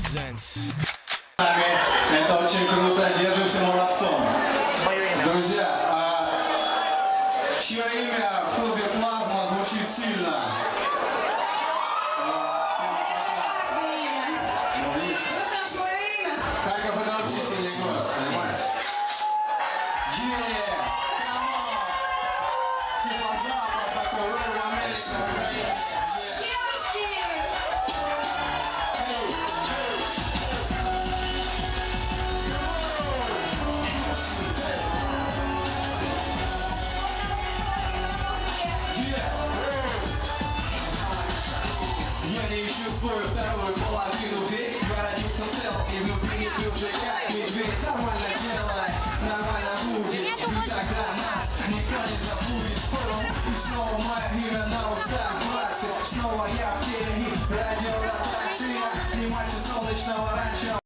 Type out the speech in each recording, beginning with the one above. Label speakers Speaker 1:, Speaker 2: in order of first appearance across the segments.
Speaker 1: presents.
Speaker 2: Это очень круто, держимся молодцом. Друзья, чье имя в клубе «Плазма» звучит сильно?
Speaker 3: Ну что ж, мое имя.
Speaker 2: Харьков — это вообще сильный город, понимаешь? Типа Запад такой, Америка. Я не ищу свою вторую половину, весь я родился цел и внутри не пью же как медведь. Нормально делай, нормально будет, и тогда нас никто не забудет. И снова мое имя на устах классе, снова я в теле и радиоротация, не мальчик солнечного ранчо.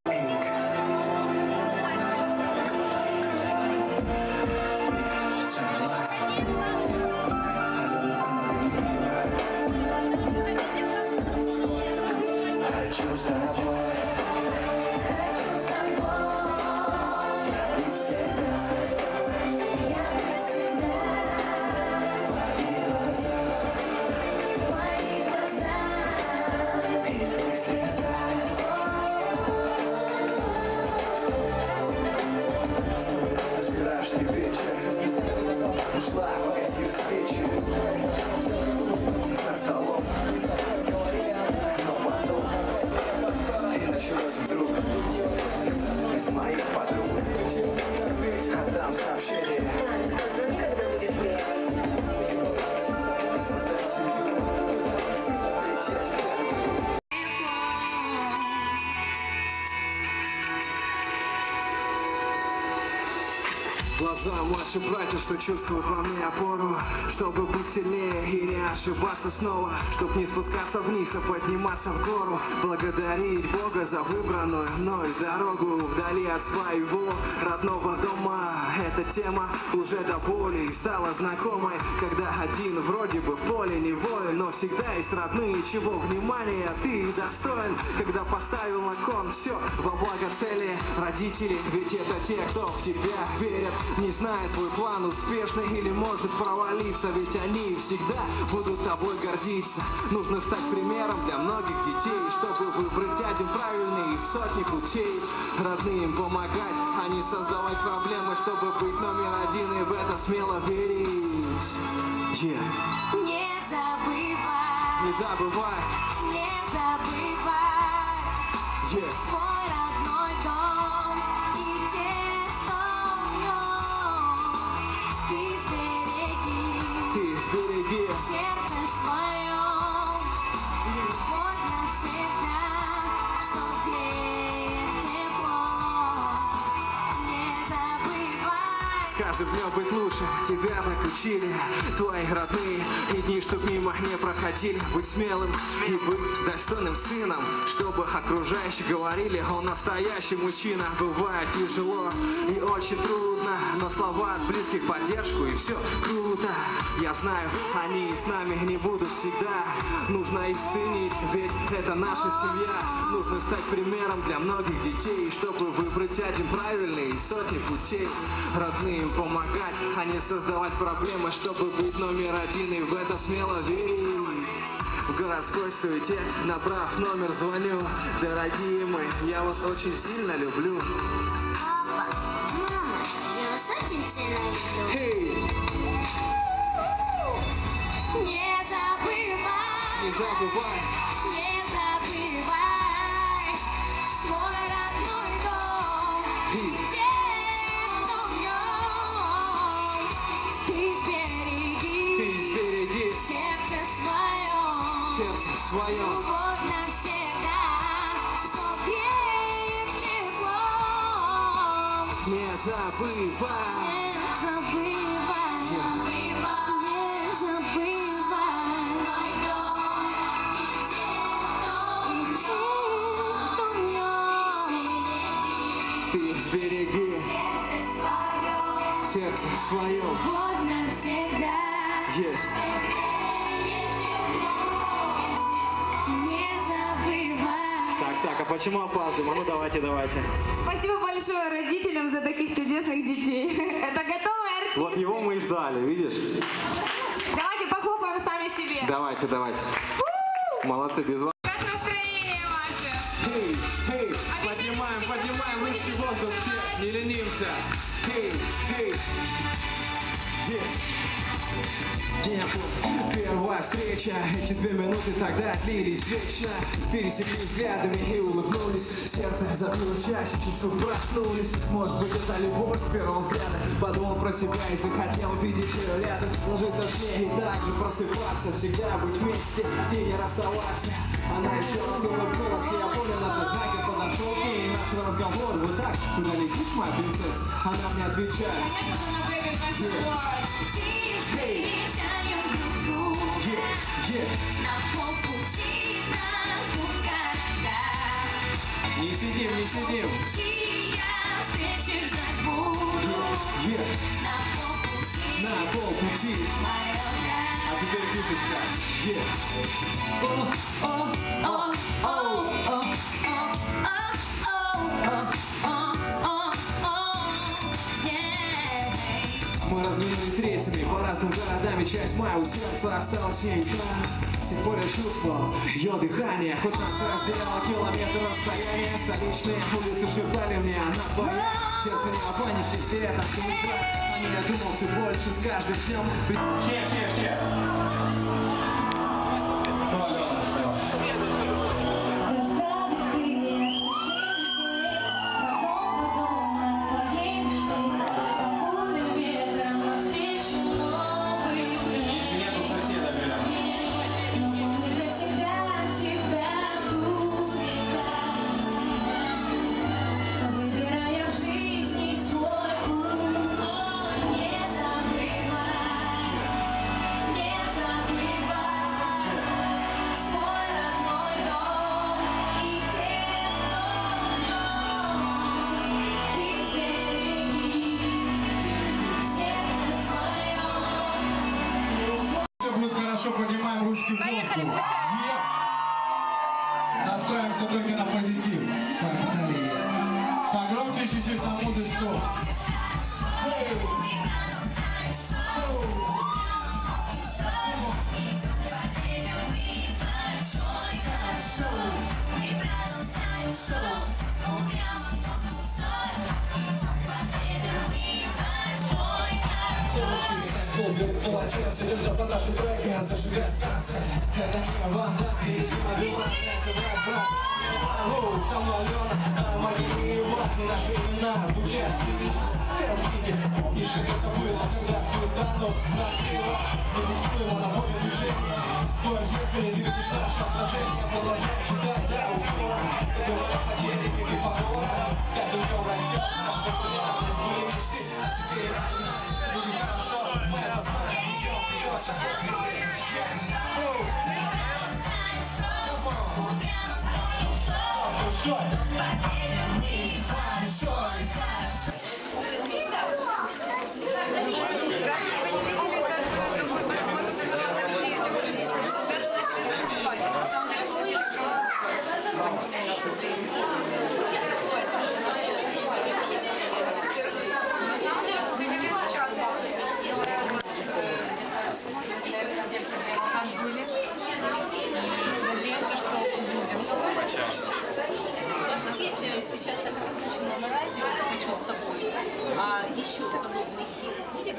Speaker 4: Глаза младших братьев, что чувствуют во мне опору, чтобы быть сильнее и не ошибаться снова, чтоб не спускаться вниз, а подниматься в гору, благодарить Бога за выбранную мной дорогу вдали от своего родного дома. Эта тема уже до боли стала знакомой, когда один вроде бы в поле не воин, но всегда есть родные, чего внимания ты достоин, когда поставил на кон все во благо цели. Родители, ведь это те, кто в тебя верят, не зная твой план успешный или может провалиться, ведь они всегда будут тобой гордиться. Нужно стать примером для многих детей, чтобы выбрать один правильный из сотни путей. Родным помогать, а не создавать проблемы, чтобы быть номер один и в это смело верить.
Speaker 3: Не забывай,
Speaker 4: Не забывай,
Speaker 3: не забывай свой родной дом и тех, кто в нем. Ты сбереги
Speaker 4: ты сбереги
Speaker 3: в сердце своем любовь навсегда, что греет тепло. Не забывай.
Speaker 4: С каждым днем быть лучше, тебя так учили твои родные, и дни, чтоб мимо не проходили. Быть смелым и быть достойным сыном, чтобы окружающие говорили: он настоящий мужчина. Бывает тяжело и очень трудно, но слова от близких поддержку, и все круто. Я знаю, они с нами не будут всегда, нужно их ценить, ведь это наша семья. Нужно стать примером для многих детей, чтобы выбрать один правильный из сотни путей. Родным помогать, а не создавать проблемы, чтобы быть номер один и в это смело верить. В городской суете, набрав номер, звоню: дорогие мои, я вас очень сильно люблю.
Speaker 3: Папа, мама, я вас очень сильно люблю.
Speaker 4: Hey!
Speaker 3: Не забывай,
Speaker 4: Не забывай,
Speaker 3: не забывай свой родной дом и тех, кто в нем. Ты сбереги в сердце своем любовь навсегда, что греет теплом.
Speaker 4: не забывай.
Speaker 3: Не забывай, не забывай мой дом и тех, кто в нем.
Speaker 4: Ты сбереги
Speaker 3: В сердце
Speaker 4: сердце
Speaker 3: своем
Speaker 4: свое.
Speaker 3: любовь навсегда.
Speaker 4: Yes.
Speaker 3: Не забывай.
Speaker 4: Так,
Speaker 1: а почему опаздываем? А ну давайте.
Speaker 5: Спасибо большое родителям за таких чудесных детей. Это готовый артист.
Speaker 1: Вот его мы и ждали, видишь?
Speaker 5: Давайте похлопаем сами себе.
Speaker 1: Давайте. Молодцы, без вас.
Speaker 5: Как настроение ваше?
Speaker 1: Эй, поднимаем ручки в воздух все, не ленимся. Эй.
Speaker 4: Первая встреча, эти 2 минуты тогда длились вечно. Пересекли взглядами и улыбнулись. Сердце забилось чаще, чувства проснулись. Может быть, это любовь с первого взгляда. Подумал про себя и захотел видеть ее рядом. Ложиться с ней и также просыпаться. Всегда быть вместе и не расставаться. Она еще раз улыбнулась, и я понял это знаком. Подошел к ней и начал разговор. Вот так, куда летишь, моя принцесса? Она мне отвечает. Не сидим. На полпути. А теперь пишечка. Мы разминулись рейсами по разным городам, и часть моя у сердца осталась с ней там. С тех пор я чувствовал ее дыхание, хоть нас разделяло километр расстояния. Столичные улицы шептали мне, она твоя. Сердце не обманешь, если это все не так. О ней я думал все больше с каждым днем.
Speaker 2: Поднимаем ручки в воздух. Настраиваемся только на позитив. Погромче чуть-чуть на музычку.
Speaker 4: Полотенце лежат на нашем треке, зажигай станция. Это не ванда, и Дима Билан, это брат. Со мной Алена, мои важные наши имена звучат все в книге. Помнишь, это было, когда все давно накрыло. Нерисуемо на воле движения. Твой ответ видишь наше отражение. Продолжай считать до упора. Было потери, или покора. Каждый днем растет наша популярность. Теперь будет хорошо, мы осознаем.
Speaker 6: Надеемся, что будем. Наша песня сейчас так включена на радио, «Хочу с тобой». А еще подобный хит будет?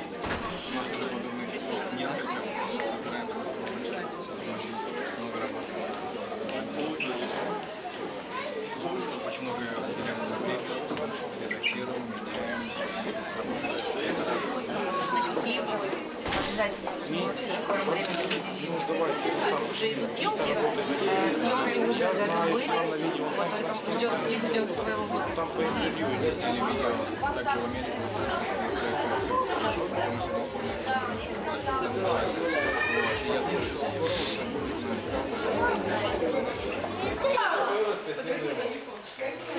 Speaker 7: Очень много редактируем, меняем.
Speaker 6: Значит, клипы обязательно в скором времени видели. То есть уже идут съемки, съемки уже даже были, вот только клип ждет своего года.
Speaker 7: Там по интервью есть телевидео, также в Америке мы совершили потом сегодня вспомнили. И я думаю, что скоро уже будет